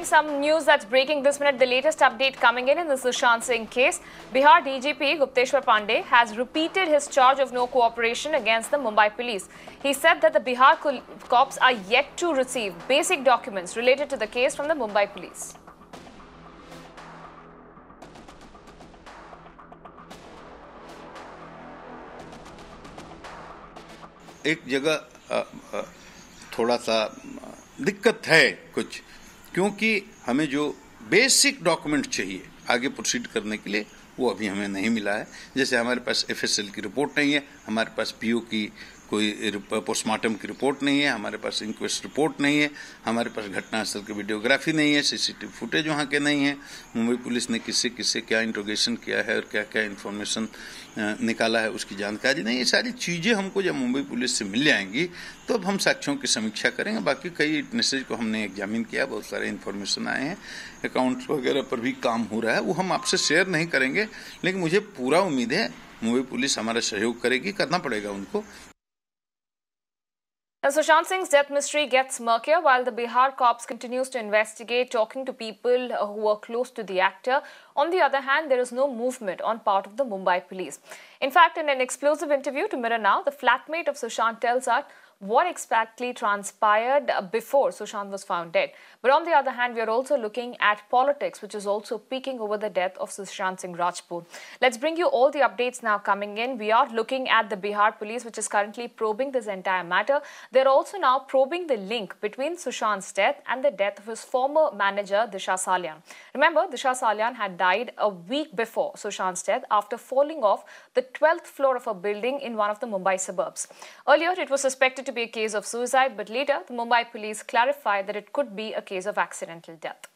some news that's breaking this minute. The latest update coming in the Sushant Singh case. Bihar DGP Gupteshwar Pandey has repeated his charge of no cooperation against the Mumbai police. He said that the Bihar cops are yet to receive basic documents related to the case from the Mumbai police. एक जगह थोड़ा सा दिक्कत है कुछ, क्योंकि हमें जो बेसिक डॉक्यूमेंट चाहिए आगे प्रोसीड करने के लिए वो अभी हमें नहीं मिला है। जैसे हमारे पास एफएसएल की रिपोर्ट नहीं है, हमारे पास पीओ की कोई पोस्टमार्टम की रिपोर्ट नहीं है, हमारे पास इंक्वेस्ट रिपोर्ट नहीं है, हमारे पास घटनास्थल की वीडियोग्राफी नहीं है, सीसीटीवी फुटेज वहाँ के नहीं है, मुंबई पुलिस ने किससे किससे क्या इंट्रोगेशन किया है और क्या क्या इन्फॉर्मेशन निकाला है उसकी जानकारी नहीं। ये सारी चीज़ें हमको जब मुंबई पुलिस से मिल जाएंगी तो अब हम साक्ष्यों की समीक्षा करेंगे। बाकी कई विटनेसेज को हमने एग्जामिन किया, बहुत सारे इन्फॉर्मेशन आए हैं, अकाउंट्स वगैरह पर भी काम हो रहा है, वो हम आपसे शेयर नहीं करेंगे, लेकिन मुझे पूरा उम्मीद है मुंबई पुलिस हमारा सहयोग करेगी, करना पड़ेगा उनको। Sushant Singh's death mystery gets murkier while the Bihar cops continues to investigate, talking to people who were close to the actor. On the other hand, there is no movement on part of the Mumbai police. In fact, in an exclusive interview to Mirror Now, the flatmate of Sushant tells us what exactly transpired before Sushant was found dead. But on the other hand, we are also looking at politics, which is also peaking over the death of Sushant Singh Rajput. Let's bring you all the updates now coming in. We are looking at the Bihar police, which is currently probing this entire matter. They're also now probing the link between Sushant's death and the death of his former manager, Disha Salian. Remember, Disha Salian had died a week before Sushant's death after falling off the 12th floor of a building in one of the Mumbai suburbs. Earlier, it was suspected to be a case of suicide, but later the Mumbai police clarified that it could be a case of accidental death.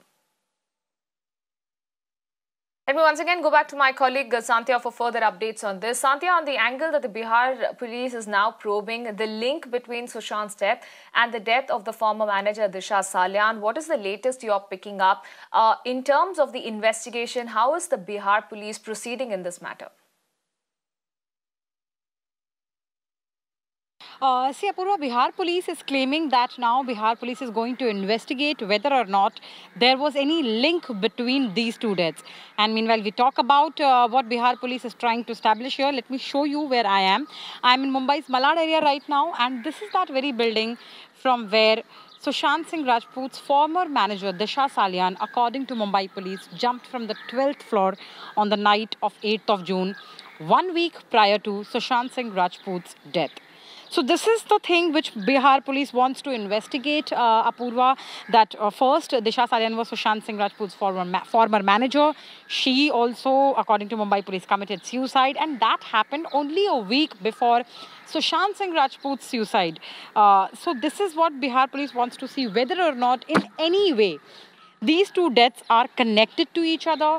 Let me once again go back to my colleague Santya for further updates on this. Santya, on the angle that the Bihar police is now probing the link between Sushant's death and the death of the former manager Disha Salian, what is the latest you're picking up? In terms of the investigation, how is the Bihar police proceeding in this matter? See, Apurva, Bihar police is claiming that now Bihar police is going to investigate whether or not there was any link between these two deaths. And meanwhile, we talk about what Bihar police is trying to establish here. Let me show you where I am. I'm in Mumbai's Malad area right now, and this is that very building from where Sushant Singh Rajput's former manager, Disha Salian, according to Mumbai police, jumped from the 12th floor on the night of 8th of June, 1 week prior to Sushant Singh Rajput's death. So this is the thing which Bihar police wants to investigate, Apurva, that first Disha Salian was Sushant Singh Rajput's former manager. She also, according to Mumbai police, committed suicide, and that happened only a week before Sushant Singh Rajput's suicide. So this is what Bihar police wants to see, whether or not in any way these two deaths are connected to each other.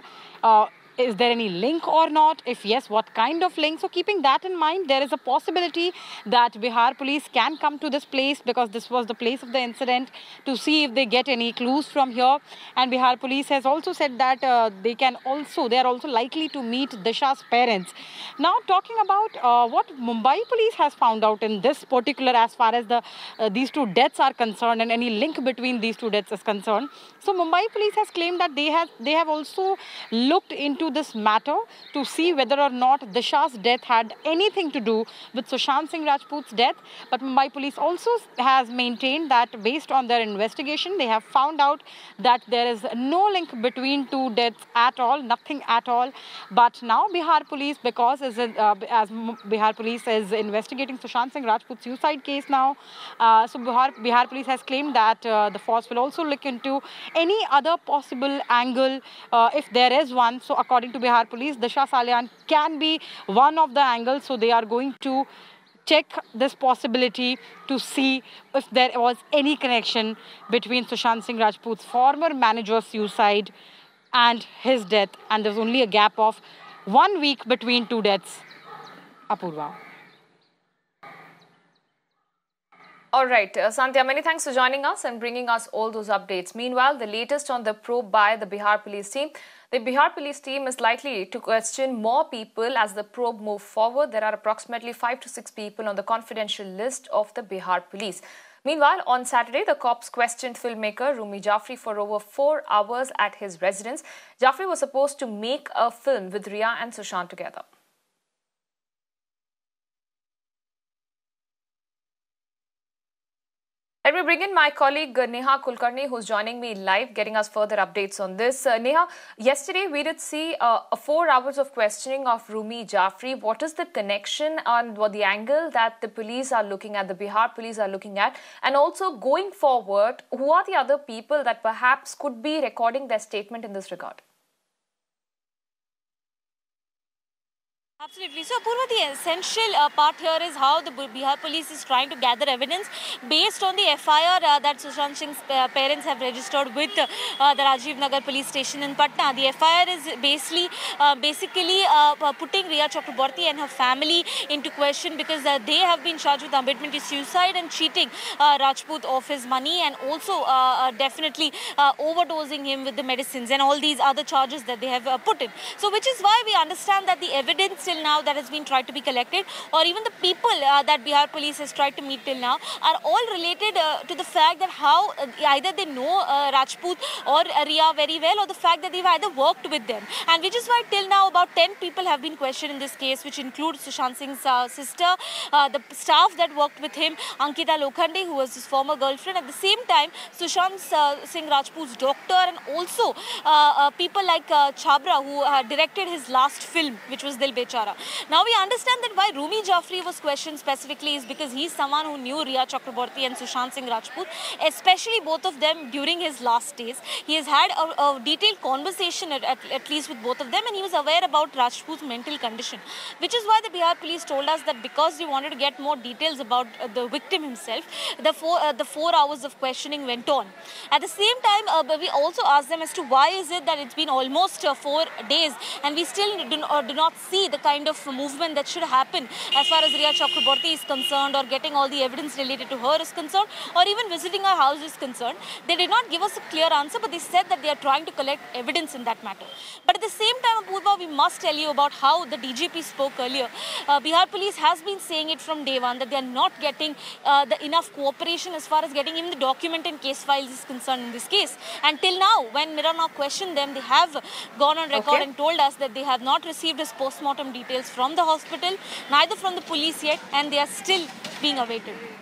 Is there any link or not? If yes, what kind of link? So keeping that in mind, there is a possibility that Bihar police can come to this place, because this was the place of the incident, to see if they get any clues from here. And Bihar police has also said that they are also likely to meet Disha's parents. Now, talking about what Mumbai police has found out in this particular, as far as these two deaths are concerned and any link between these two deaths is concerned. So Mumbai police has claimed that they have also looked into this matter to see whether or not Disha's death had anything to do with Sushant Singh Rajput's death. But Mumbai police also has maintained that based on their investigation, they have found out that there is no link between two deaths at all, nothing at all. But now Bihar police, because as Bihar police is investigating Sushant Singh Rajput's suicide case now, so Bihar police has claimed that the force will also look into any other possible angle if there is one. So according to Bihar police, Disha Salian can be one of the angles. So they are going to check this possibility to see if there was any connection between Sushant Singh Rajput's former manager's suicide and his death. And there's only a gap of 1 week between two deaths. Apurva. All right, Santya, many thanks for joining us and bringing us all those updates. Meanwhile, the latest on the probe by the Bihar police team. The Bihar police team is likely to question more people as the probe moves forward. There are approximately 5 to 6 people on the confidential list of the Bihar police. Meanwhile, on Saturday, the cops questioned filmmaker Rumi Jaffrey for over 4 hours at his residence. Jaffrey was supposed to make a film with Riya and Sushant together. Let me bring in my colleague Neha Kulkarni, who's joining me live, getting us further updates on this. Neha, yesterday we did see 4 hours of questioning of Rumi Jaffrey. What is the connection and what the angle that the police are looking at, the Bihar police are looking at? And also going forward, who are the other people that perhaps could be recording their statement in this regard? Absolutely. So, Apurva, the essential part here is how the Bihar police is trying to gather evidence based on the FIR that Sushant Singh's parents have registered with the Rajiv Nagar police station in Patna. The FIR is basically putting Riya Chakraborty and her family into question because they have been charged with abetment to suicide and cheating Rajput of his money, and also definitely overdosing him with the medicines and all these other charges that they have put in. So, which is why we understand that the evidence till now that has been tried to be collected, or even the people that Bihar police has tried to meet till now, are all related to the fact that how either they know Rajput or Riya very well, or the fact that they've either worked with them. And which is why till now about 10 people have been questioned in this case, which includes Sushant Singh's sister, the staff that worked with him, Ankita Lokhande, who was his former girlfriend. At the same time, Sushant Singh Rajput's doctor, and also people like Chhabra, who directed his last film, which was Dil Bechara. Now we understand that why Rumi Jaffrey was questioned specifically is because he's someone who knew Riya Chakraborty and Sushant Singh Rajput, especially both of them during his last days. He has had a detailed conversation at least with both of them, and he was aware about Rajput's mental condition, which is why the Bihar police told us that because they wanted to get more details about the victim himself, the 4 hours of questioning went on. At the same time, we also asked them as to why is it that it's been almost 4 days and we still do not see the kind of movement that should happen as far as Riya Chakraborty is concerned, or getting all the evidence related to her is concerned, or even visiting her house is concerned. They did not give us a clear answer, but they said that they are trying to collect evidence in that matter. But at the same time, Apurva, we must tell you about how the DGP spoke earlier. Bihar police has been saying it from day one that they are not getting the enough cooperation as far as getting even the document and case files is concerned in this case. Until now, when Mira now questioned them, they have gone on record and told us that they have not received his post-mortem details from the hospital, neither from the police yet, and they are still being awaited.